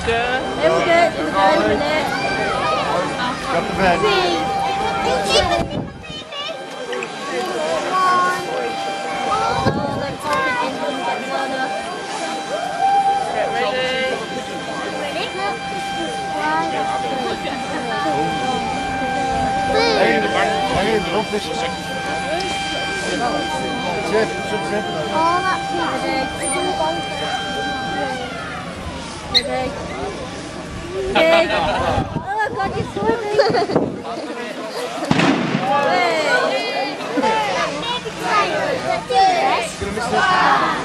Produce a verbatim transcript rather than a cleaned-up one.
good? It was good. It was good, wasn't it? Got the bed. Get ready. Hey, hey, look this. Zip, zip, zip. Oh, that's big. Big. Big. Oh my God, you're so big. Hey.